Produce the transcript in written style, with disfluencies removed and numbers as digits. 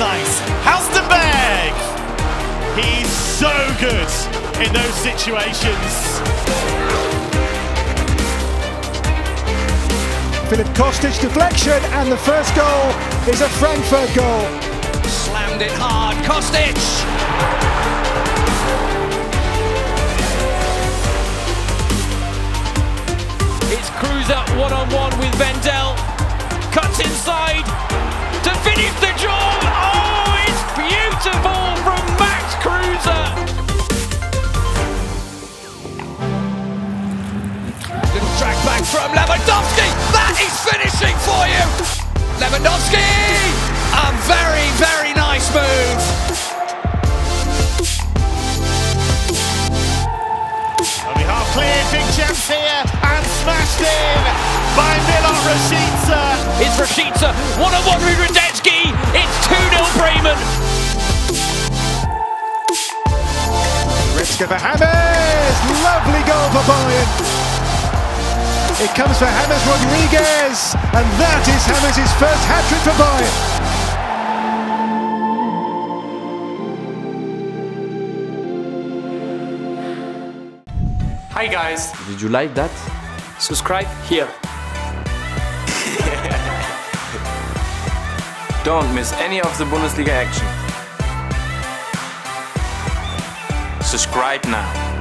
nice. Halstenberg! He's so good in those situations. Filip Kostic deflection, and the first goal is a Frankfurt goal. Slammed it hard, Kostic! It's Kruse one-on-one with Wendell. Cuts inside to finish the job. Oh, it's beautiful from Max Kruse. Little track back from Lewandowski. That is finishing for you. Lewandowski, a very, very nice move. On the half clear, big chance here, and smashed in by Milot Rashica. It's Rashica, one-on-one with Lewandowski. It's 2-0 Bremen. Rashica for James, lovely goal for Bayern. It comes for James Rodriguez, and that is James' first hat-trick for Bayern. Hi guys! Did you like that? Subscribe here. Don't miss any of the Bundesliga action. Subscribe now.